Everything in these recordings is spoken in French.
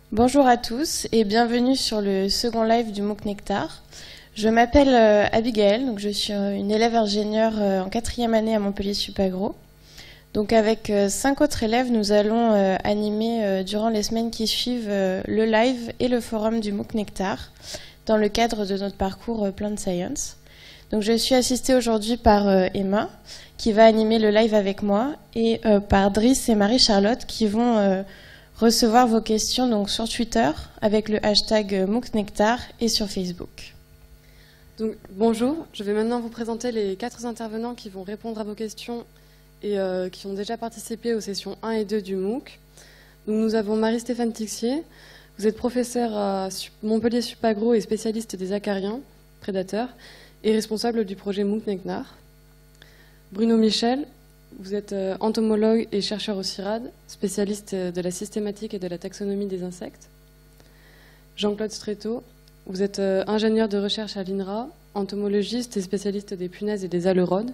Bonjour à tous et bienvenue sur le second live du MOOC Nectar. Je m'appelle Abigail, donc je suis une élève ingénieure en 4e année à Montpellier Supagro. Donc avec 5 autres élèves, nous allons animer durant les semaines qui suivent le live et le forum du MOOC Nectar dans le cadre de notre parcours Plant Science. Donc je suis assistée aujourd'hui par Emma qui va animer le live avec moi et par Driss et Marie-Charlotte qui vont recevoir vos questions donc sur Twitter avec le hashtag MOOC Nectar et sur Facebook. Donc, bonjour, je vais maintenant vous présenter les 4 intervenants qui vont répondre à vos questions et qui ont déjà participé aux sessions 1 et 2 du MOOC. Donc, nous avons Marie-Stéphane Tixier, vous êtes professeure à Montpellier Supagro et spécialiste des acariens, prédateurs, et responsable du projet MOOC Nectar. Bruno Michel, vous êtes entomologue et chercheur au CIRAD, spécialiste de la systématique et de la taxonomie des insectes. Jean-Claude Stréteau, vous êtes ingénieur de recherche à l'INRA, entomologiste et spécialiste des punaises et des alerodes.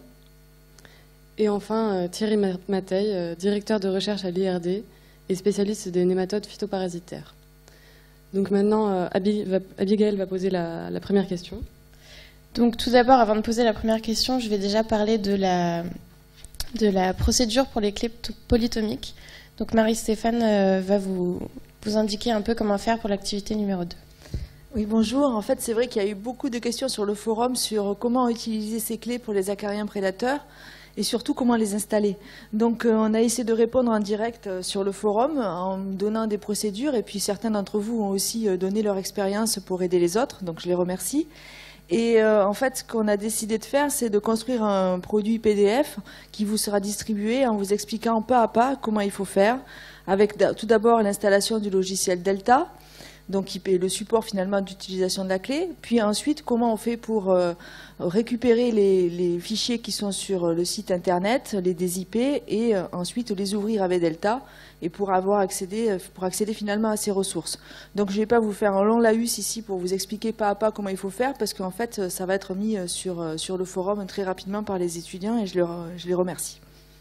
Et enfin, Thierry Mateil, directeur de recherche à l'IRD et spécialiste des nématodes phytoparasitaires. Donc maintenant, Abigail va poser la première question. Donc tout d'abord, avant de poser la première question, je vais déjà parler de la procédure pour les clés polytomiques. Donc Marie-Stéphane va vous indiquer un peu comment faire pour l'activité numéro 2. Oui, bonjour. En fait, c'est vrai qu'il y a eu beaucoup de questions sur le forum sur comment utiliser ces clés pour les acariens prédateurs et surtout comment les installer. Donc on a essayé de répondre en direct sur le forum en donnant des procédures et puis certains d'entre vous ont aussi donné leur expérience pour aider les autres, donc je les remercie. Et en fait, ce qu'on a décidé de faire, c'est de construire un produit PDF qui vous sera distribué en vous expliquant pas à pas comment il faut faire, avec tout d'abord l'installation du logiciel Delta, donc qui est le support finalement d'utilisation de la clé, puis ensuite comment on fait pour récupérer les fichiers qui sont sur le site internet, les dézipper et ensuite les ouvrir avec Delta et pour accéder finalement à ces ressources. Donc je ne vais pas vous faire un long laïus ici pour vous expliquer pas à pas comment il faut faire parce qu'en fait ça va être mis sur le forum très rapidement par les étudiants et je les remercie.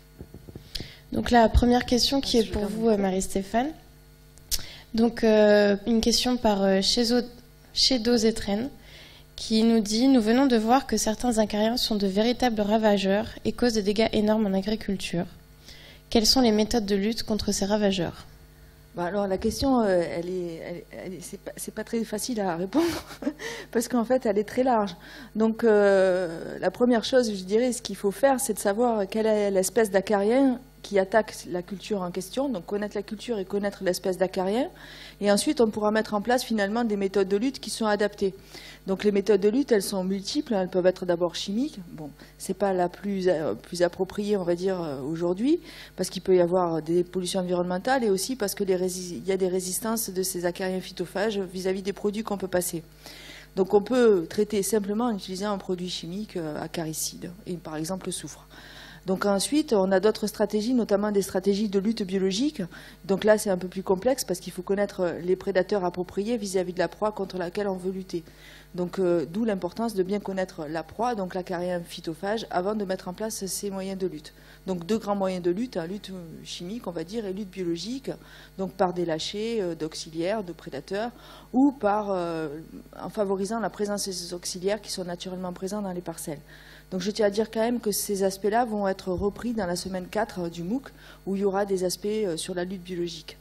Donc la première question qui est pour vous Marie-Stéphane. Donc une question par Shedo Zetren qui nous dit « Nous venons de voir que certains acariens sont de véritables ravageurs et causent des dégâts énormes en agriculture. Quelles sont les méthodes de lutte contre ces ravageurs ?» Alors la question, c'est pas très facile à répondre parce qu'en fait elle est très large. Donc la première chose, je dirais, ce qu'il faut faire, c'est de savoir quelle est l'espèce d'acarien qui attaque la culture en question, donc connaître la culture et connaître l'espèce d'acarien. Et ensuite, on pourra mettre en place finalement des méthodes de lutte qui sont adaptées. Donc les méthodes de lutte, elles sont multiples, elles peuvent être d'abord chimiques. Bon, c'est pas la plus appropriée, on va dire, aujourd'hui, parce qu'il peut y avoir des pollutions environnementales et aussi parce qu'il y a des résistances de ces acariens phytophages vis-à-vis des produits qu'on peut passer. Donc on peut traiter simplement en utilisant un produit chimique acaricide, et par exemple le soufre. Donc ensuite, on a d'autres stratégies, notamment des stratégies de lutte biologique. Donc là, c'est un peu plus complexe parce qu'il faut connaître les prédateurs appropriés vis-à-vis de la proie contre laquelle on veut lutter. Donc d'où l'importance de bien connaître la proie, donc l'acarien phytophage, avant de mettre en place ces moyens de lutte. Donc 2 grands moyens de lutte, lutte chimique, on va dire, et lutte biologique, donc par des lâchers d'auxiliaires, de prédateurs, ou en favorisant la présence de ces auxiliaires qui sont naturellement présents dans les parcelles. Donc je tiens à dire quand même que ces aspects-là vont être repris dans la semaine 4 du MOOC, où il y aura des aspects sur la lutte biologique.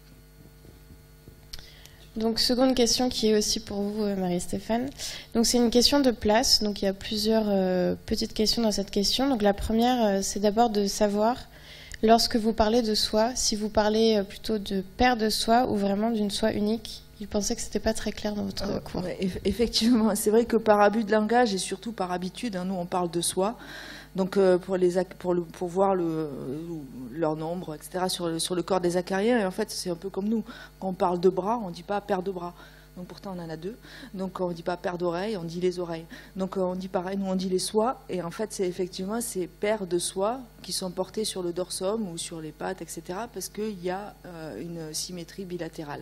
Donc seconde question qui est aussi pour vous Marie-Stéphane. Donc c'est une question de place, donc il y a plusieurs petites questions dans cette question. Donc la première, c'est d'abord de savoir, lorsque vous parlez de soie, si vous parlez plutôt de paire de soie ou vraiment d'une soie unique. Il pensait que ce n'était pas très clair dans votre cours. Ouais, effectivement, c'est vrai que par abus de langage et surtout par habitude, nous on parle de soie. Donc pour voir leur nombre, etc. sur le corps des acariens, et en fait c'est un peu comme nous. Quand on parle de bras, on ne dit pas paire de bras. Donc pourtant on en a 2. Donc on ne dit pas paire d'oreilles, on dit les oreilles. Donc on dit pareil, nous on dit les soies. Et en fait c'est effectivement ces paires de soies qui sont portées sur le dorsum ou sur les pattes, etc. Parce qu'il y a une symétrie bilatérale.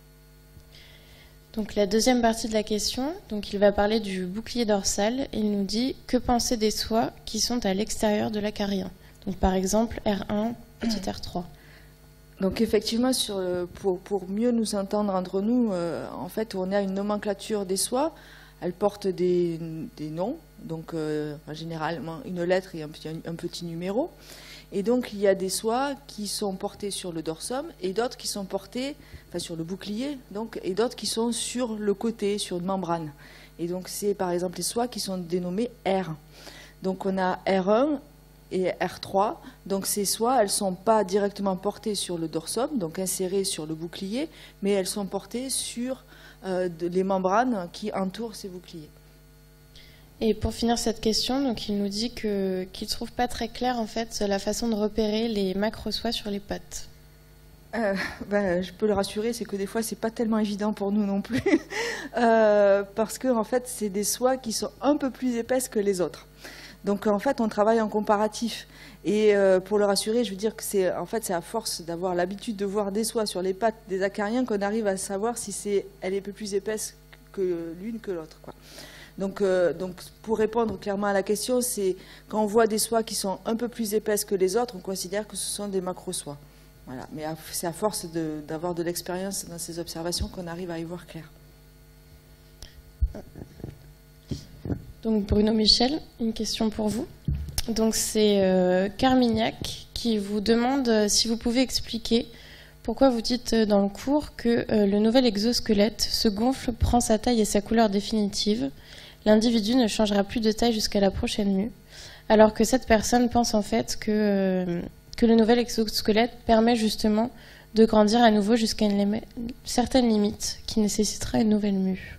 Donc la deuxième partie de la question, donc il va parler du bouclier dorsal et il nous dit que penser des soies qui sont à l'extérieur de l'acarien. Donc par exemple R1, petit R3. Donc effectivement, pour mieux nous entendre entre nous, en fait, on a une nomenclature des soies. Elle porte des noms, donc généralement une lettre et un petit numéro. Et donc il y a des soies qui sont portées sur le dorsum et d'autres qui sont portées, enfin sur le bouclier, donc, et d'autres qui sont sur le côté, sur une membrane. Et donc c'est par exemple les soies qui sont dénommées R. Donc on a R1 et R3, donc ces soies, elles ne sont pas directement portées sur le dorsum, donc insérées sur le bouclier, mais elles sont portées sur les membranes qui entourent ces boucliers. Et pour finir cette question, donc il nous dit qu'il ne trouve pas très clair en fait la façon de repérer les macrosoies sur les pattes. Je peux le rassurer, c'est que des fois c'est pas tellement évident pour nous non plus, parce que en fait c'est des soies qui sont un peu plus épaisses que les autres. Donc en fait on travaille en comparatif. Et pour le rassurer, je veux dire que c'est à force d'avoir l'habitude de voir des soies sur les pattes des acariens qu'on arrive à savoir si elle est un peu plus épaisse que l'une que l'autre, quoi. Donc pour répondre clairement à la question, c'est quand on voit des soies qui sont un peu plus épaisses que les autres, on considère que ce sont des macrosoies. Voilà. Mais c'est à force d'avoir de l'expérience dans ces observations qu'on arrive à y voir clair. Donc Bruno Michel, une question pour vous. Donc c'est Carmignac qui vous demande si vous pouvez expliquer pourquoi vous dites dans le cours que le nouvel exosquelette se gonfle, prend sa taille et sa couleur définitive. L'individu ne changera plus de taille jusqu'à la prochaine mue, alors que cette personne pense en fait que le nouvel exosquelette permet justement de grandir à nouveau jusqu'à une certaine limite qui nécessitera une nouvelle mue.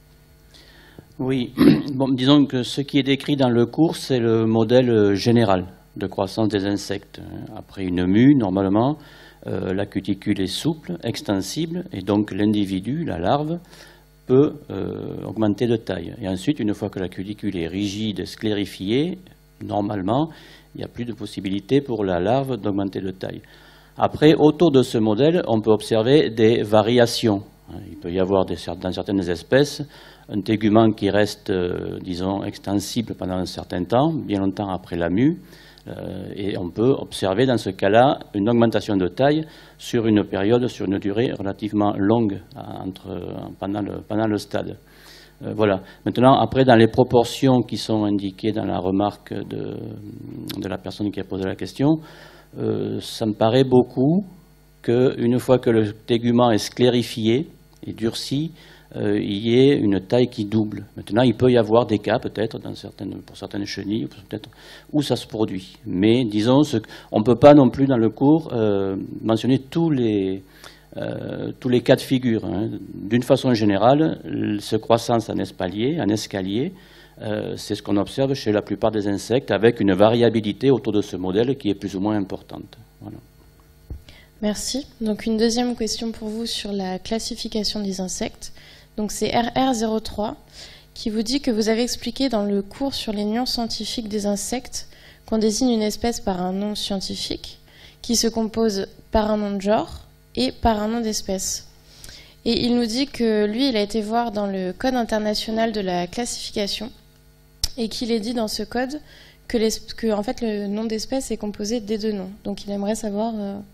Oui, bon, disons que ce qui est décrit dans le cours, c'est le modèle général de croissance des insectes. Après une mue, normalement, la cuticule est souple, extensible, et donc l'individu, la larve, peut augmenter de taille. Et ensuite, une fois que la cuticule est rigide, sclérifiée, normalement, il n'y a plus de possibilité pour la larve d'augmenter de taille. Après, autour de ce modèle, on peut observer des variations. Il peut y avoir dans certaines espèces un tégument qui reste, disons, extensible pendant un certain temps, bien longtemps après la mue, et on peut observer dans ce cas-là une augmentation de taille sur une période, sur une durée relativement longue pendant le stade. Voilà. Maintenant, après, dans les proportions qui sont indiquées dans la remarque de la personne qui a posé la question, ça me paraît beaucoup qu'une fois que le tégument est sclérifié et durci, il y ait une taille qui double. Maintenant, il peut y avoir des cas, peut-être, pour certaines chenilles, peut-être, où ça se produit. Mais, disons, on ne peut pas non plus, dans le cours, mentionner tous les cas de figure. Hein. D'une façon générale, cette croissance en escalier, c'est ce qu'on observe chez la plupart des insectes, avec une variabilité autour de ce modèle qui est plus ou moins importante. Voilà. Merci. Donc une deuxième question pour vous sur la classification des insectes. Donc c'est RR03 qui vous dit que vous avez expliqué dans le cours sur les nuances scientifiques des insectes qu'on désigne une espèce par un nom scientifique qui se compose par un nom de genre et par un nom d'espèce. Et il nous dit que lui, il a été voir dans le Code international de la classification et qu'il est dit dans ce code que en fait, le nom d'espèce est composé des deux noms. Donc il aimerait savoir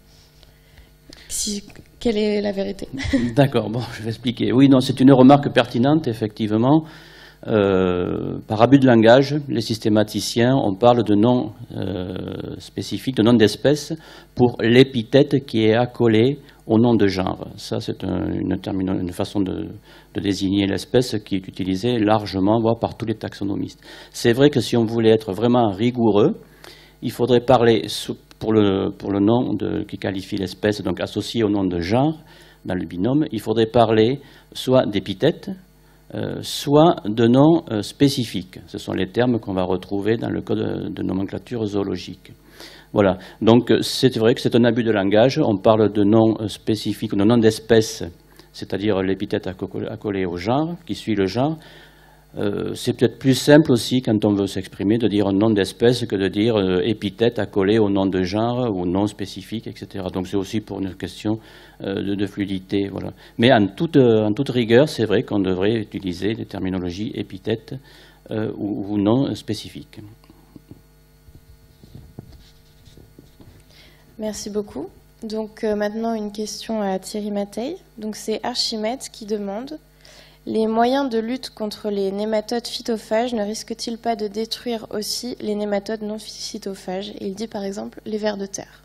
quelle est la vérité. D'accord, bon, je vais expliquer. Oui, non, c'est une remarque pertinente, effectivement. Par abus de langage, les systématiciens, on parle de noms spécifiques, de noms d'espèces, pour l'épithète qui est accolée au nom de genre. Ça, c'est une façon de désigner l'espèce qui est utilisée largement, voire par tous les taxonomistes. C'est vrai que si on voulait être vraiment rigoureux, il faudrait parler pour le nom qui qualifie l'espèce, donc associé au nom de genre, dans le binôme, il faudrait parler soit d'épithète, soit de noms spécifiques. Ce sont les termes qu'on va retrouver dans le code de nomenclature zoologique. Voilà. Donc c'est vrai que c'est un abus de langage. On parle de noms spécifiques, de noms d'espèces, c'est-à-dire l'épithète accolée au genre, qui suit le genre. C'est peut-être plus simple aussi, quand on veut s'exprimer, de dire un nom d'espèce que de dire épithète accolée au nom de genre ou nom spécifique, etc. Donc c'est aussi pour une question de fluidité. Voilà. Mais en toute rigueur, c'est vrai qu'on devrait utiliser les terminologies épithète ou nom spécifique. Merci beaucoup. Donc maintenant une question à Thierry Mateille. Donc c'est Archimède qui demande: les moyens de lutte contre les nématodes phytophages ne risquent-ils pas de détruire aussi les nématodes non phytophages? Et il dit par exemple les vers de terre.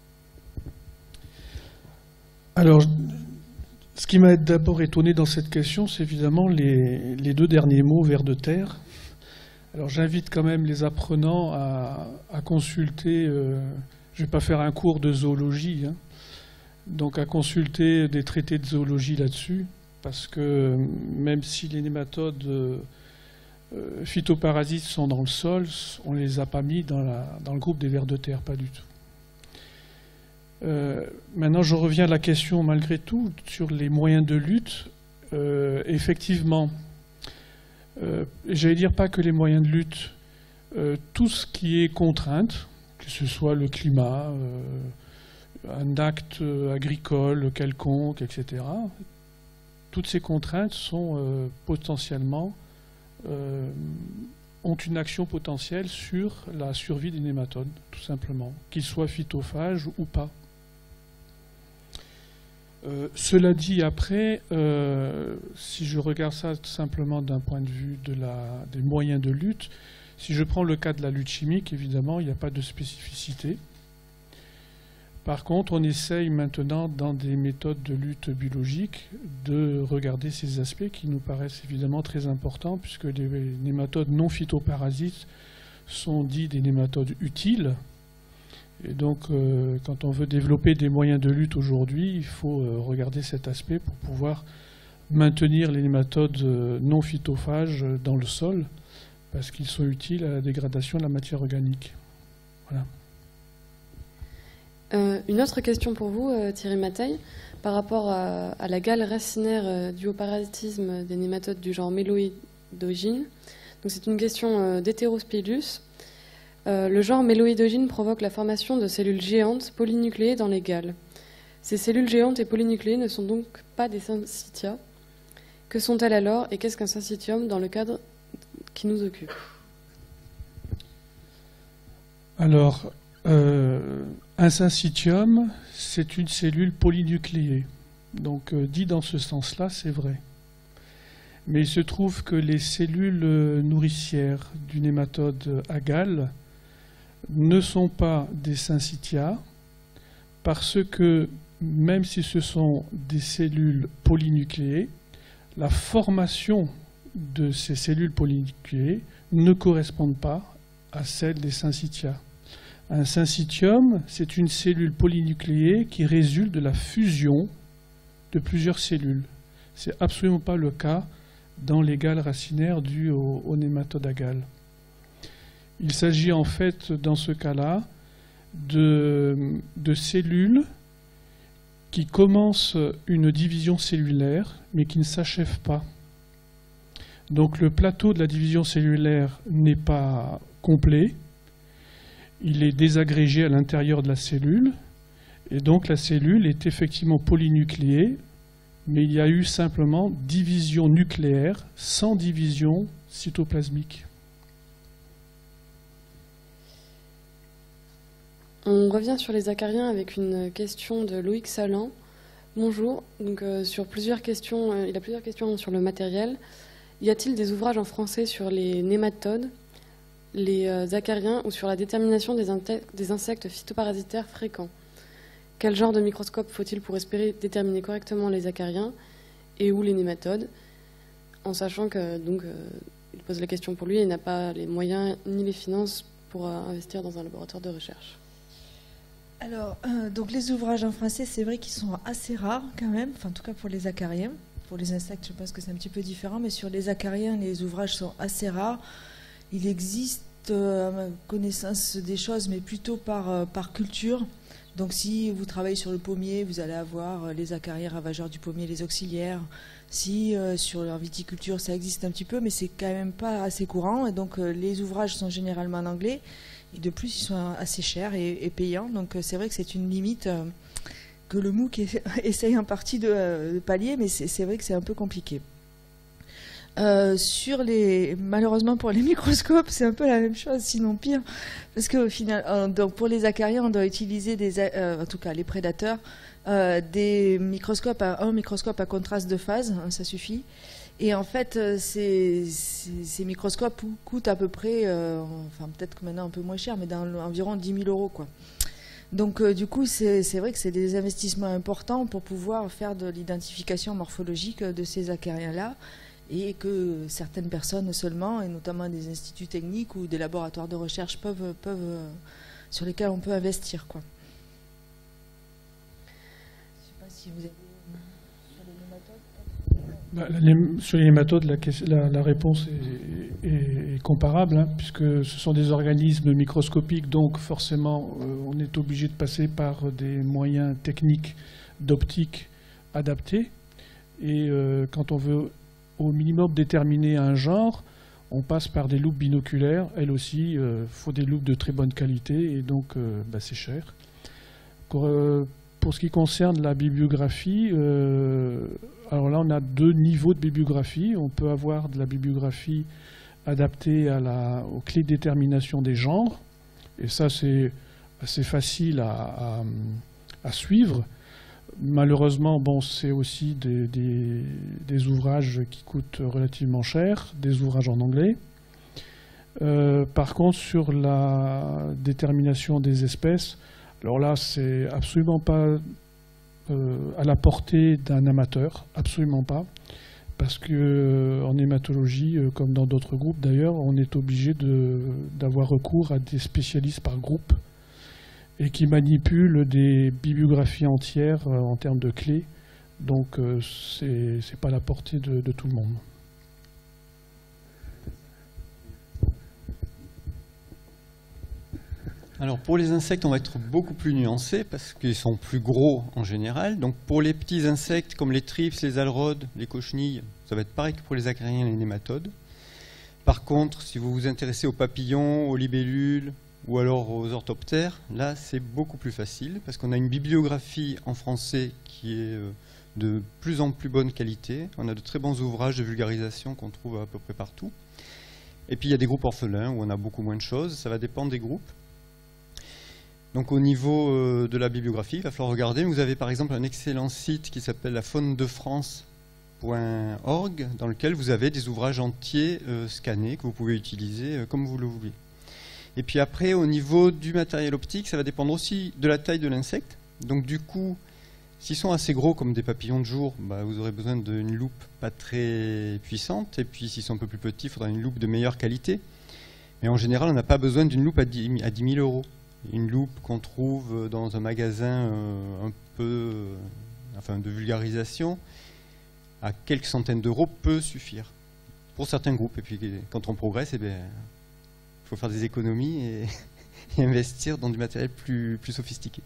Alors, ce qui m'a d'abord étonné dans cette question, c'est évidemment les deux derniers mots, vers de terre. Alors j'invite quand même les apprenants à consulter, je ne vais pas faire un cours de zoologie, hein, donc à consulter des traités de zoologie là-dessus, parce que même si les nématodes phytoparasites sont dans le sol, on ne les a pas mis dans le groupe des vers de terre, pas du tout. Maintenant, je reviens à la question, malgré tout, sur les moyens de lutte. Effectivement, j'allais dire pas que les moyens de lutte, tout ce qui est contrainte, que ce soit le climat, un acte agricole quelconque, etc., toutes ces contraintes sont potentiellement, ont une action potentielle sur la survie des nématodes, tout simplement, qu'ils soient phytophages ou pas. Cela dit, après, si je regarde ça simplement d'un point de vue des moyens de lutte, si je prends le cas de la lutte chimique, évidemment, il n'y a pas de spécificité. Par contre, on essaye maintenant, dans des méthodes de lutte biologique, de regarder ces aspects qui nous paraissent évidemment très importants, puisque les nématodes non phytoparasites sont dits des nématodes utiles. Et donc, quand on veut développer des moyens de lutte aujourd'hui, il faut regarder cet aspect pour pouvoir maintenir les nématodes non phytophages dans le sol, parce qu'ils sont utiles à la dégradation de la matière organique. Voilà. Une autre question pour vous, Thierry Mateille, par rapport à la gale racinaire due au parasitisme des nématodes du genre Méloïdogyne. Donc c'est une question d'Heterospilus. Le genre Méloïdogyne provoque la formation de cellules géantes polynucléées dans les gales. Ces cellules géantes et polynucléées ne sont donc pas des syncytia. Que sont-elles alors et qu'est-ce qu'un syncytium dans le cadre qui nous occupe? Alors, un syncytium, c'est une cellule polynucléée. Donc, dit dans ce sens-là, c'est vrai. Mais il se trouve que les cellules nourricières du nématode agale ne sont pas des syncytia, parce que, même si ce sont des cellules polynucléées, la formation de ces cellules polynucléées ne correspond pas à celle des syncytia. Un syncytium, c'est une cellule polynucléée qui résulte de la fusion de plusieurs cellules. Ce n'est absolument pas le cas dans les gales racinaires dues aux nématodes agales. Il s'agit en fait, dans ce cas-là, de cellules qui commencent une division cellulaire, mais qui ne s'achèvent pas. Donc le plateau de la division cellulaire n'est pas complet, il est désagrégé à l'intérieur de la cellule, et donc la cellule est effectivement polynucléée, mais il y a eu simplement division nucléaire sans division cytoplasmique. On revient sur les acariens avec une question de Loïc Salan. Bonjour. Donc, sur plusieurs questions, il a plusieurs questions sur le matériel. Y a-t-il des ouvrages en français sur les nématodes, les acariens ou sur la détermination des insectes phytoparasitaires fréquents? Quel genre de microscope faut-il pour espérer déterminer correctement les acariens et ou les nématodes? En sachant que donc, il pose la question pour lui et n'a pas les moyens ni les finances pour investir dans un laboratoire de recherche. Alors, donc les ouvrages en français, c'est vrai qu'ils sont assez rares quand même, enfin, en tout cas pour les acariens. Pour les insectes, je pense que c'est un petit peu différent, mais sur les acariens, les ouvrages sont assez rares. Il existe, à ma connaissance, des choses, mais plutôt par culture. Donc si vous travaillez sur le pommier, vous allez avoir les acariens ravageurs du pommier, les auxiliaires. Si sur la viticulture, ça existe un petit peu, mais c'est quand même pas assez courant. Et donc les ouvrages sont généralement en anglais. Et de plus, ils sont assez chers et payants. Donc c'est vrai que c'est une limite que le MOOC essaye en partie de pallier, mais c'est vrai que c'est un peu compliqué. Malheureusement pour les microscopes, c'est un peu la même chose, sinon pire, parce qu'au final, donc pour les acariens, on doit utiliser en tout cas les prédateurs, un microscope à contraste de phase, hein, ça suffit. Et en fait, ces microscopes coûtent à peu près, peut-être que maintenant un peu moins cher, mais environ 10 000 euros, quoi. Donc du coup, c'est vrai que c'est des investissements importants pour pouvoir faire de l'identification morphologique de ces acariens-là, et que certaines personnes seulement, et notamment des instituts techniques ou des laboratoires de recherche sur lesquels on peut investir, quoi. Je ne sais pas si vous avez sur les nématodes. Sur les nématodes, la réponse est comparable, hein, puisque ce sont des organismes microscopiques, donc forcément on est obligé de passer par des moyens techniques d'optique adaptés. Et quand on veut au minimum déterminer un genre, on passe par des loupes binoculaires. Elles aussi, faut des loupes de très bonne qualité, et donc c'est cher. Pour ce qui concerne la bibliographie, alors là on a 2 niveaux de bibliographie. On peut avoir de la bibliographie adaptée aux clés de détermination des genres, et ça c'est assez facile à suivre. Malheureusement, c'est aussi des ouvrages qui coûtent relativement cher, des ouvrages en anglais. Par contre, sur la détermination des espèces, alors là, c'est absolument pas à la portée d'un amateur, absolument pas, parce que en hématologie, comme dans d'autres groupes d'ailleurs, on est obligé d'avoir recours à des spécialistes par groupe, et qui manipulent des bibliographies entières en termes de clés. Donc c'est pas à la portée de tout le monde. Alors pour les insectes, on va être beaucoup plus nuancé parce qu'ils sont plus gros en général. Donc pour les petits insectes comme les thrips, les alrodes, les cochenilles, ça va être pareil que pour les acariens et les nématodes. Par contre, si vous vous intéressez aux papillons, aux libellules, ou alors aux orthoptères, là c'est beaucoup plus facile parce qu'on a une bibliographie en français qui est de plus en plus bonne qualité. On a de très bons ouvrages de vulgarisation qu'on trouve à peu près partout. Et puis il y a des groupes orphelins où on a beaucoup moins de choses, ça va dépendre des groupes. Donc au niveau de la bibliographie, il va falloir regarder. Vous avez par exemple un excellent site qui s'appelle lafaunedefrance.org dans lequel vous avez des ouvrages entiers scannés que vous pouvez utiliser comme vous le voulez. Et puis après, au niveau du matériel optique, ça va dépendre aussi de la taille de l'insecte. Donc du coup, s'ils sont assez gros comme des papillons de jour, vous aurez besoin d'une loupe pas très puissante. Et puis s'ils sont un peu plus petits, il faudra une loupe de meilleure qualité. Mais en général, on n'a pas besoin d'une loupe à 10 000 euros. Une loupe qu'on trouve dans un magasin un peu de vulgarisation, à quelques centaines d'euros, peut suffire pour certains groupes. Et puis quand on progresse, il faut faire des économies et investir dans du matériel plus sophistiqué.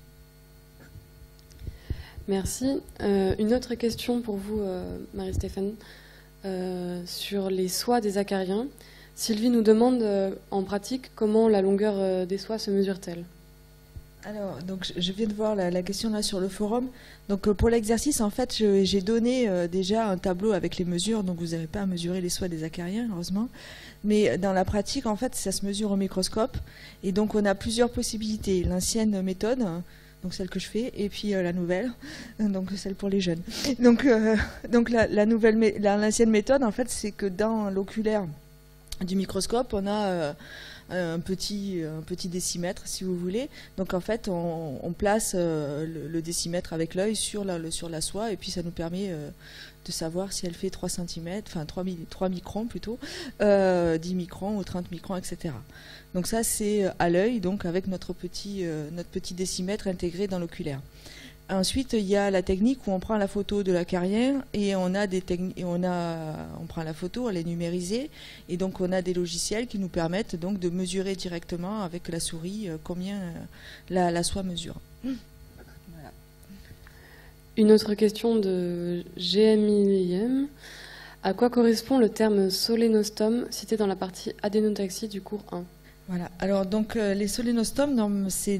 Merci. Une autre question pour vous, Marie-Stéphane, sur les soies des acariens. Sylvie nous demande en pratique comment la longueur des soies se mesure-t-elle? Alors, donc, je viens de voir la question là sur le forum. Donc, pour l'exercice, en fait, j'ai donné déjà un tableau avec les mesures. Donc, vous n'avez pas à mesurer les soies des acariens, heureusement. Mais dans la pratique, en fait, ça se mesure au microscope. Et donc, on a plusieurs possibilités. L'ancienne méthode, donc celle que je fais, et puis la nouvelle, donc celle pour les jeunes. Donc l'ancienne méthode, en fait, c'est que dans l'oculaire du microscope, on a un petit décimètre, si vous voulez. Donc en fait, on place le décimètre avec l'œil sur la soie, et puis ça nous permet de savoir si elle fait 3 cm, enfin 3 microns plutôt, 10 microns ou 30 microns, etc. Donc ça, c'est à l'œil, donc avec notre petit décimètre intégré dans l'oculaire. Ensuite, il y a la technique où on prend la photo de l'acarien et on prend la photo, elle est numérisée, et donc on a des logiciels qui nous permettent donc de mesurer directement avec la souris combien la soie mesure. Voilà. Une autre question de GMIM. À quoi correspond le terme solénostome cité dans la partie adénotaxie du cours 1? Voilà. Alors donc les solénostomes, c'est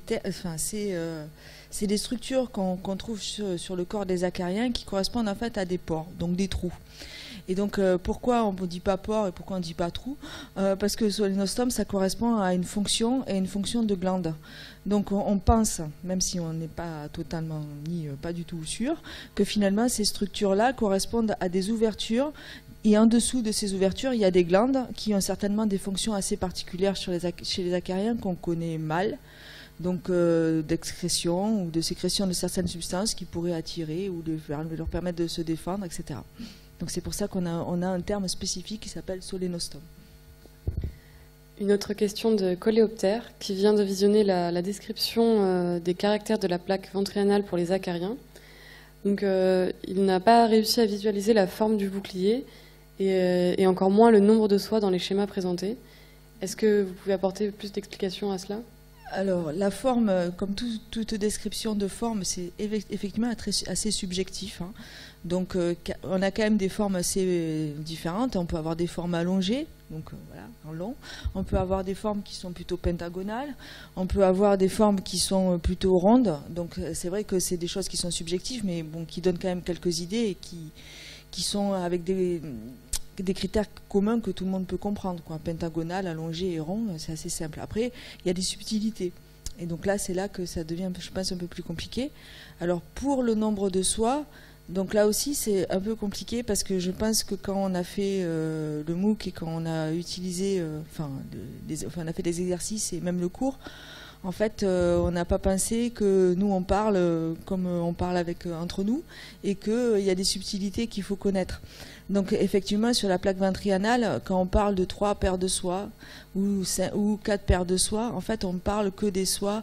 c'est des structures qu'on trouve sur le corps des acariens qui correspondent en fait à des pores, donc des trous. Et donc, pourquoi on ne dit pas porc et pourquoi on ne dit pas trou? Parce que solénostome, ça correspond à une fonction et une fonction de glande. Donc, on pense, même si on n'est pas totalement ni pas du tout sûr, que finalement, ces structures-là correspondent à des ouvertures. Et en dessous de ces ouvertures, il y a des glandes qui ont certainement des fonctions assez particulières chez les acariens qu'on connaît mal. Donc d'excrétion ou de sécrétion de certaines substances qui pourraient attirer ou leur permettre de se défendre, etc. Donc c'est pour ça qu'on a un terme spécifique qui s'appelle solénostome. Une autre question de Coléoptère qui vient de visionner la description des caractères de la plaque ventrianale pour les acariens. Donc il n'a pas réussi à visualiser la forme du bouclier et encore moins le nombre de soies dans les schémas présentés. Est-ce que vous pouvez apporter plus d'explications à cela ? Alors, la forme, comme toute description de forme, c'est effectivement assez subjectif. Hein. Donc, on a quand même des formes assez différentes. On peut avoir des formes allongées, donc voilà, en long. On peut avoir des formes qui sont plutôt pentagonales. On peut avoir des formes qui sont plutôt rondes. Donc, c'est vrai que c'est des choses qui sont subjectives, mais bon, qui donnent quand même quelques idées et qui sont avec des critères communs que tout le monde peut comprendre, quoi. Pentagonal, allongé et rond, c'est assez simple. Après, il y a des subtilités. Et donc là, c'est là que ça devient, je pense, un peu plus compliqué. Alors, pour le nombre de soies, donc là aussi, c'est un peu compliqué parce que je pense que quand on a fait le MOOC et quand on a utilisé, on a fait des exercices et même le cours, en fait, on n'a pas pensé que nous, on parle comme on parle entre nous et qu'il y a des subtilités qu'il faut connaître. Donc, effectivement, sur la plaque ventrianale, quand on parle de 3 paires de soies ou 4 paires de soies, en fait, on ne parle que des soies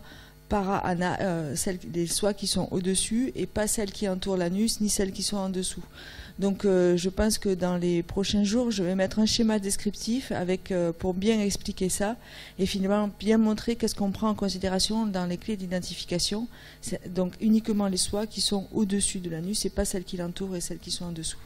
des soies qui sont au-dessus et pas celles qui entourent l'anus ni celles qui sont en dessous. Donc je pense que dans les prochains jours, je vais mettre un schéma descriptif pour bien expliquer ça et finalement bien montrer qu'est-ce qu'on prend en considération dans les clés d'identification. Donc uniquement les soies qui sont au-dessus de l'anus et pas celles qui l'entourent et celles qui sont en dessous.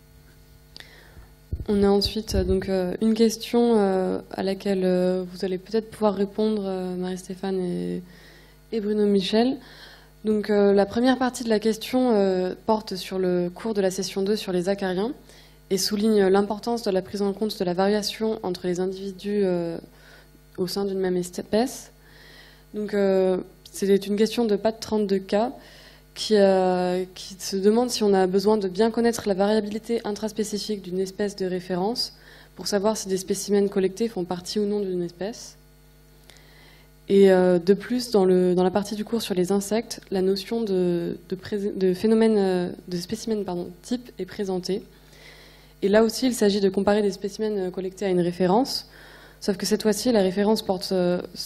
On a ensuite donc une question à laquelle vous allez peut-être pouvoir répondre, Marie-Stéphane et Bruno Michel. Donc la première partie de la question porte sur le cours de la session 2 sur les acariens et souligne l'importance de la prise en compte de la variation entre les individus au sein d'une même espèce. Donc c'est une question de Pat 32K qui se demande si on a besoin de bien connaître la variabilité intraspécifique d'une espèce de référence pour savoir si des spécimens collectés font partie ou non d'une espèce. Et de plus, dans la partie du cours sur les insectes, la notion de phénomène de spécimen type est présentée. Et là aussi, il s'agit de comparer des spécimens collectés à une référence, sauf que cette fois-ci, la référence porte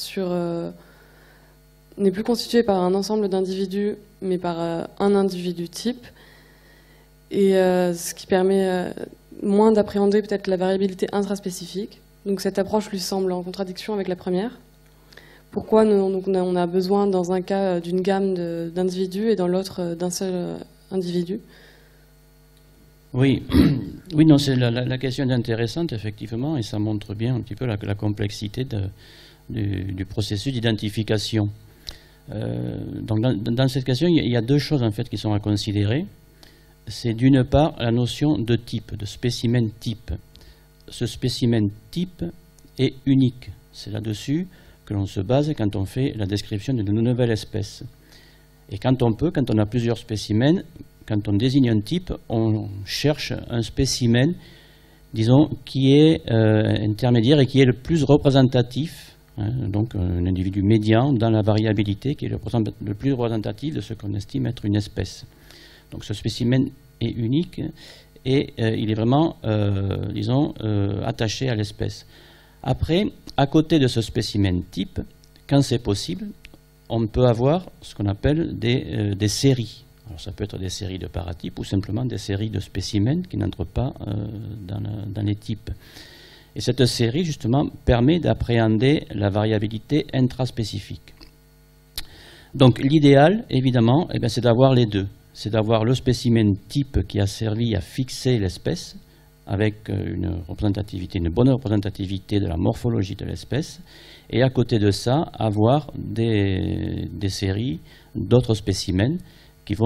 n'est plus constituée par un ensemble d'individus, mais par un individu type, et ce qui permet moins d'appréhender peut-être la variabilité intraspécifique. Donc cette approche lui semble en contradiction avec la première. Pourquoi on a besoin dans un cas d'une gamme d'individus et dans l'autre d'un seul individu? Oui, non, la question est intéressante, effectivement, et ça montre bien un petit peu la complexité du processus d'identification. Donc dans cette question, il y a deux choses en fait qui sont à considérer. C'est d'une part la notion de type, de spécimen type. Ce spécimen type est unique. C'est là-dessus que l'on se base quand on fait la description d'une nouvelle espèce. Et quand on a plusieurs spécimens, quand on désigne un type, on cherche un spécimen, disons, qui est intermédiaire et qui est le plus représentatif, hein, donc un individu médian dans la variabilité, qui est le plus représentatif de ce qu'on estime être une espèce. Donc ce spécimen est unique et il est vraiment, attaché à l'espèce. Après, à côté de ce spécimen type, quand c'est possible, on peut avoir ce qu'on appelle des séries. Alors ça peut être des séries de paratypes ou simplement des séries de spécimens qui n'entrent pas dans les types. Et cette série, justement, permet d'appréhender la variabilité intraspécifique. Donc l'idéal, évidemment, c'est d'avoir les deux. C'est d'avoir le spécimen type qui a servi à fixer l'espèce, avec une bonne représentativité de la morphologie de l'espèce, et à côté de ça, avoir des séries d'autres spécimens qui vont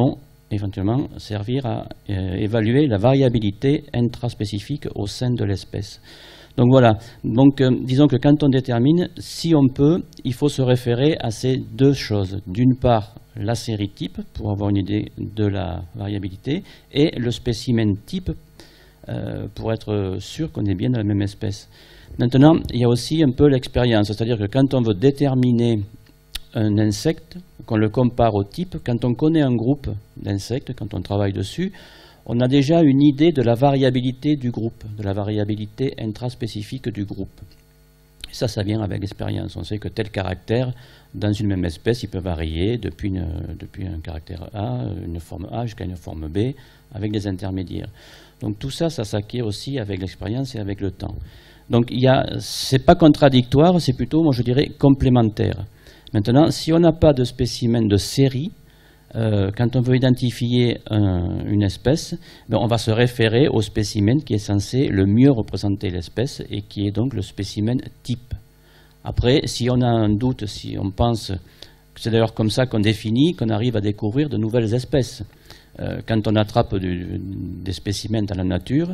éventuellement servir à évaluer la variabilité intraspécifique au sein de l'espèce. Donc voilà, donc, disons que quand on détermine, si on peut, il faut se référer à ces deux choses. D'une part, la série type, pour avoir une idée de la variabilité, et le spécimen type, pour être sûr qu'on est bien dans la même espèce. Maintenant, il y a aussi un peu l'expérience, c'est-à-dire que quand on veut déterminer un insecte, qu'on le compare au type, quand on connaît un groupe d'insectes, quand on travaille dessus, on a déjà une idée de la variabilité du groupe, de la variabilité intraspécifique du groupe. Et ça vient avec l'expérience. On sait que tel caractère, dans une même espèce, il peut varier depuis un caractère A, une forme A, jusqu'à une forme B, avec des intermédiaires. Donc tout ça, ça s'acquiert aussi avec l'expérience et avec le temps. Donc c'est pas contradictoire, c'est plutôt, moi je dirais, complémentaire. Maintenant, si on n'a pas de spécimen de série, quand on veut identifier une espèce, on va se référer au spécimen qui est censé le mieux représenter l'espèce et qui est donc le spécimen type. Après, si on a un doute, si on pense que c'est d'ailleurs comme ça qu'on définit, qu'on arrive à découvrir de nouvelles espèces. Quand on attrape des spécimens dans la nature,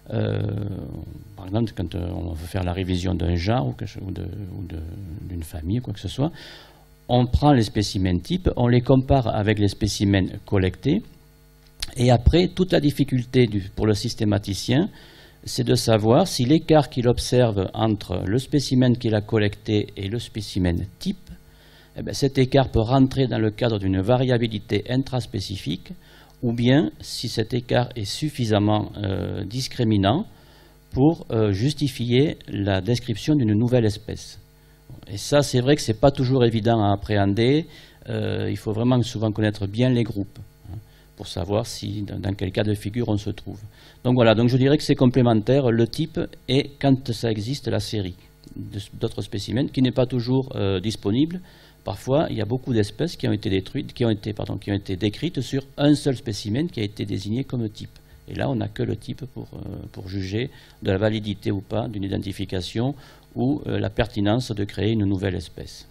par exemple, quand on veut faire la révision d'un genre ou d'une famille, quoi que ce soit, on prend les spécimens types, on les compare avec les spécimens collectés, et après, toute la difficulté pour le systématicien, c'est de savoir si l'écart qu'il observe entre le spécimen qu'il a collecté et le spécimen type, cet écart peut rentrer dans le cadre d'une variabilité intraspécifique, ou bien si cet écart est suffisamment discriminant pour justifier la description d'une nouvelle espèce. Et ça, c'est vrai que ce n'est pas toujours évident à appréhender. Il faut vraiment souvent connaître bien les groupes pour savoir dans quel cas de figure on se trouve. Donc voilà, donc je dirais que c'est complémentaire, le type et, quand ça existe, la série d'autres spécimens qui n'est pas toujours disponible. Parfois, il y a beaucoup d'espèces qui ont été décrites sur un seul spécimen qui a été désigné comme type. Et là, on n'a que le type pour juger de la validité ou pas d'une identification ou la pertinence de créer une nouvelle espèce.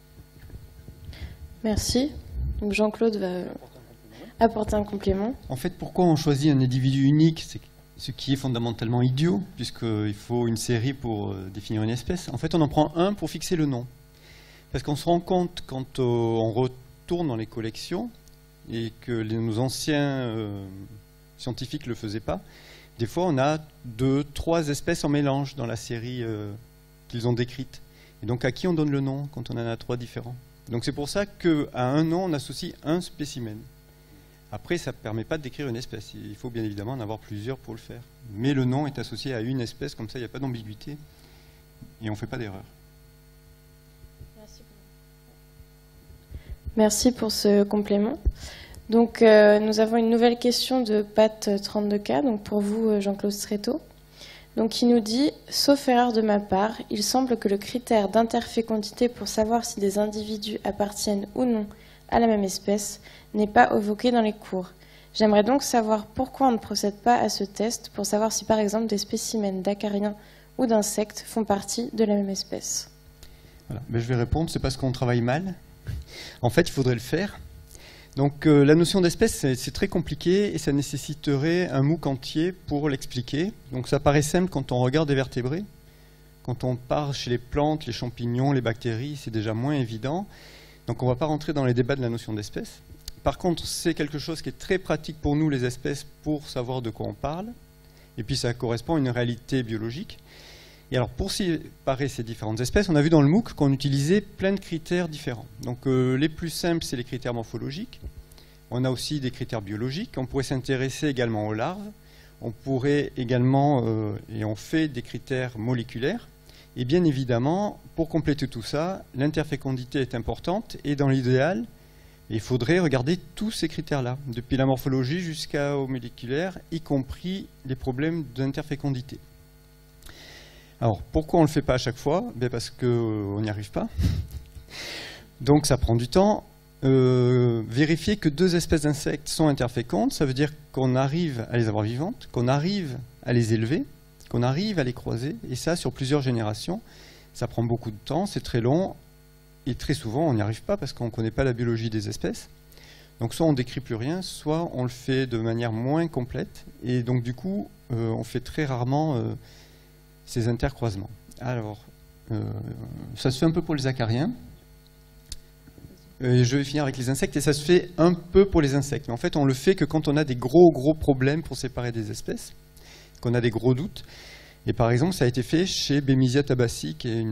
Merci. Donc Jean-Claude va apporter un complément. En fait, pourquoi on choisit un individu unique, c'est ce qui est fondamentalement idiot, puisqu'il faut une série pour définir une espèce. En fait, on en prend un pour fixer le nom. Parce qu'on se rend compte, quand on retourne dans les collections, et que nos anciens scientifiques ne le faisaient pas, des fois on a 2, 3 espèces en mélange dans la série qu'ils ont décrite. Et donc à qui on donne le nom quand on en a 3 différents? Donc c'est pour ça qu'à un nom on associe un spécimen. Après ça ne permet pas de décrire une espèce, il faut bien évidemment en avoir plusieurs pour le faire. Mais le nom est associé à une espèce, comme ça il n'y a pas d'ambiguïté et on ne fait pas d'erreur. Merci pour ce complément. Donc, nous avons une nouvelle question de Pat32K, donc pour vous, Jean-Claude Stretto. Donc, il nous dit, sauf erreur de ma part, il semble que le critère d'interfécondité pour savoir si des individus appartiennent ou non à la même espèce n'est pas évoqué dans les cours. J'aimerais donc savoir pourquoi on ne procède pas à ce test pour savoir si, par exemple, des spécimens d'acariens ou d'insectes font partie de la même espèce. Voilà. Ben, je vais répondre, c'est parce qu'on travaille mal. En fait, il faudrait le faire. Donc la notion d'espèce, c'est très compliqué et ça nécessiterait un MOOC entier pour l'expliquer. Donc ça paraît simple quand on regarde des vertébrés. Quand on part chez les plantes, les champignons, les bactéries, c'est déjà moins évident. Donc on ne va pas rentrer dans les débats de la notion d'espèce. Par contre, c'est quelque chose qui est très pratique pour nous, les espèces, pour savoir de quoi on parle. Et puis ça correspond à une réalité biologique. Et alors, pour séparer ces différentes espèces, on a vu dans le MOOC qu'on utilisait plein de critères différents. Donc, les plus simples, c'est les critères morphologiques. On a aussi des critères biologiques. On pourrait s'intéresser également aux larves. On pourrait également, et on fait des critères moléculaires. Et bien évidemment, pour compléter tout ça, l'interfécondité est importante. Et dans l'idéal, il faudrait regarder tous ces critères-là, depuis la morphologie jusqu'au moléculaire, y compris les problèmes d'interfécondité. Alors, pourquoi on ne le fait pas à chaque fois? Parce qu'on n'y arrive pas. Donc, ça prend du temps. Vérifier que 2 espèces d'insectes sont interfécondes, ça veut dire qu'on arrive à les avoir vivantes, qu'on arrive à les élever, qu'on arrive à les croiser, et ça sur plusieurs générations. Ça prend beaucoup de temps, c'est très long, et très souvent on n'y arrive pas parce qu'on ne connaît pas la biologie des espèces. Donc soit on ne décrit plus rien, soit on le fait de manière moins complète, et donc du coup, on fait très rarement ces intercroisements. Alors, ça se fait un peu pour les acariens. Je vais finir avec les insectes, et ça se fait un peu pour les insectes. Mais en fait, on le fait que quand on a des gros problèmes pour séparer des espèces, qu'on a des gros doutes. Et par exemple, ça a été fait chez Bemisia tabaci, qui est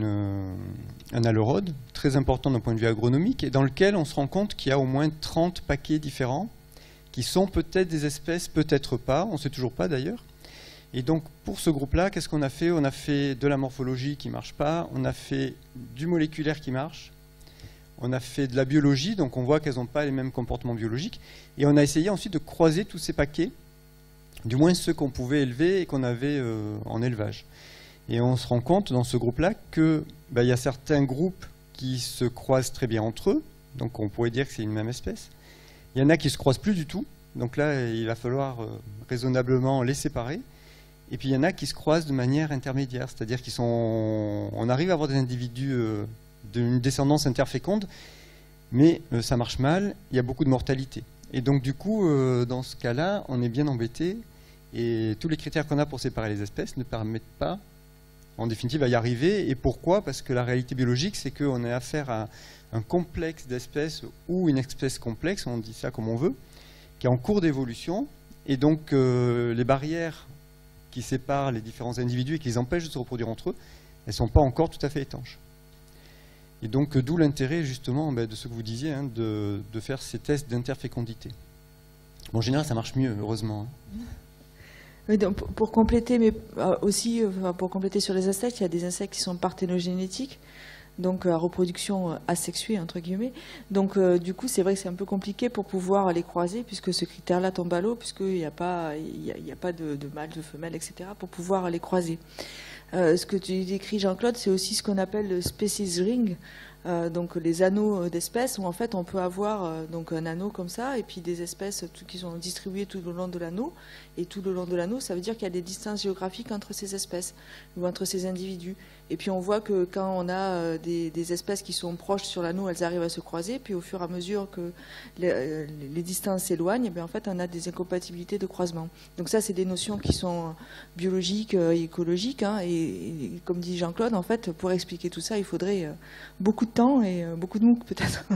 un aleurode, très important d'un point de vue agronomique, et dans lequel on se rend compte qu'il y a au moins 30 paquets différents, qui sont peut-être des espèces, peut-être pas, on ne sait toujours pas d'ailleurs. Et donc, pour ce groupe-là, qu'est-ce qu'on a fait? On a fait de la morphologie qui ne marche pas, on a fait du moléculaire qui marche, on a fait de la biologie, donc on voit qu'elles n'ont pas les mêmes comportements biologiques, et on a essayé ensuite de croiser tous ces paquets, du moins ceux qu'on pouvait élever et qu'on avait en élevage. Et on se rend compte dans ce groupe-là qu'il y a certains groupes qui se croisent très bien entre eux, donc on pourrait dire que c'est une même espèce. Il y en a qui ne se croisent plus du tout, donc là il va falloir raisonnablement les séparer. Et puis il y en a qui se croisent de manière intermédiaire, c'est-à-dire on arrive à avoir des individus d'une descendance interféconde, mais ça marche mal, il y a beaucoup de mortalité. Et donc du coup, dans ce cas-là, on est bien embêté, et tous les critères qu'on a pour séparer les espèces ne permettent pas, en définitive, à y arriver. Et pourquoi? Parce que la réalité biologique, c'est qu'on a affaire à un complexe d'espèces ou une espèce complexe, on dit ça comme on veut, qui est en cours d'évolution, et donc les barrières qui séparent les différents individus et qui les empêchent de se reproduire entre eux, elles ne sont pas encore tout à fait étanches. Et donc, d'où l'intérêt, justement, de ce que vous disiez, hein, de faire ces tests d'interfécondité. Bon, en général, ça marche mieux, heureusement. Oui, donc pour compléter, mais aussi pour compléter sur les insectes, il y a des insectes qui sont parthénogénétiques, donc à reproduction asexuée, entre guillemets. Donc, du coup, c'est vrai que c'est un peu compliqué pour pouvoir les croiser, puisque ce critère-là tombe à l'eau, puisqu'il n'y a pas de mâle, de femelle, etc., pour pouvoir les croiser. Ce que tu décris, Jean-Claude, c'est aussi ce qu'on appelle le species ring, donc les anneaux d'espèces, où en fait on peut avoir donc un anneau comme ça, et puis des espèces qui sont distribuées tout au long de l'anneau. Et tout le long de l'anneau, ça veut dire qu'il y a des distances géographiques entre ces espèces, ou entre ces individus. Et puis on voit que quand on a des espèces qui sont proches sur l'anneau, elles arrivent à se croiser, puis au fur et à mesure que les distances s'éloignent, en fait on a des incompatibilités de croisement. Donc ça, c'est des notions qui sont biologiques et écologiques, hein, et comme dit Jean-Claude, en fait, pour expliquer tout ça, il faudrait beaucoup de temps et beaucoup de MOOC peut-être.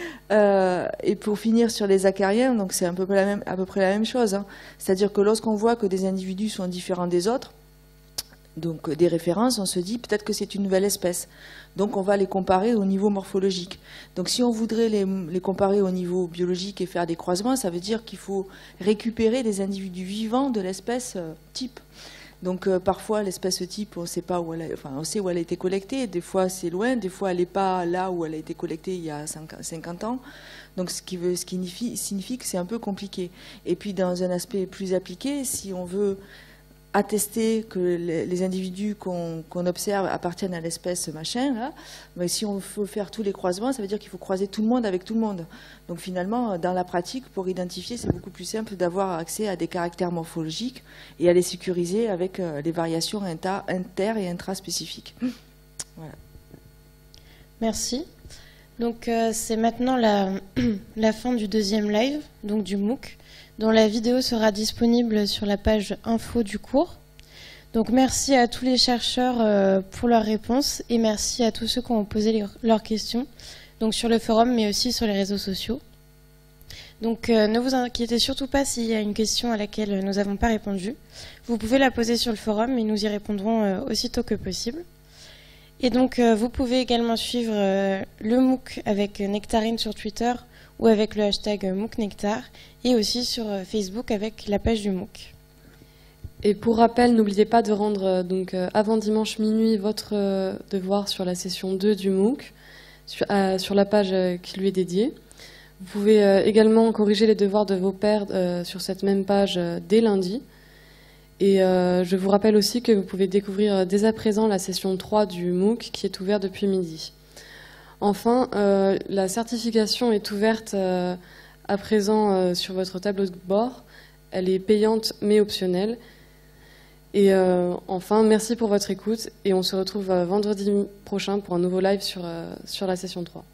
Et pour finir sur les acariens, donc c'est à peu près la même chose, hein. C'est-à-dire que lorsqu'on voit que des individus sont différents des autres, donc des références, on se dit peut-être que c'est une nouvelle espèce. Donc on va les comparer au niveau morphologique. Donc si on voudrait les comparer au niveau biologique et faire des croisements, ça veut dire qu'il faut récupérer des individus vivants de l'espèce type. Donc parfois l'espèce type, on sait pas où on sait où elle a été collectée, des fois c'est loin, des fois elle n'est pas là où elle a été collectée il y a 50 ans. Donc ce qui signifie que c'est un peu compliqué. Et puis dans un aspect plus appliqué, si on veut attester que les individus qu'on observe appartiennent à l'espèce machin, là, mais si on veut faire tous les croisements, ça veut dire qu'il faut croiser tout le monde avec tout le monde. Donc finalement, dans la pratique, pour identifier, c'est beaucoup plus simple d'avoir accès à des caractères morphologiques et à les sécuriser avec les variations inter- et intraspécifiques. Voilà. Merci. Donc c'est maintenant la fin du deuxième live, donc du MOOC, dont la vidéo sera disponible sur la page info du cours. Donc merci à tous les chercheurs pour leurs réponses, et merci à tous ceux qui ont posé leurs questions, donc sur le forum mais aussi sur les réseaux sociaux. Donc ne vous inquiétez surtout pas s'il y a une question à laquelle nous n'avons pas répondu. Vous pouvez la poser sur le forum et nous y répondrons aussitôt que possible. Et donc vous pouvez également suivre le MOOC avec Nectarine sur Twitter ou avec le hashtag MOOCNectar, et aussi sur Facebook avec la page du MOOC. Et pour rappel, n'oubliez pas de rendre avant dimanche minuit votre devoir sur la session 2 du MOOC, sur la page qui lui est dédiée. Vous pouvez également corriger les devoirs de vos pairs sur cette même page dès lundi. Et je vous rappelle aussi que vous pouvez découvrir dès à présent la session 3 du MOOC qui est ouverte depuis midi. Enfin, la certification est ouverte à présent sur votre tableau de bord. Elle est payante mais optionnelle. Et enfin, merci pour votre écoute et on se retrouve vendredi prochain pour un nouveau live sur la session 3.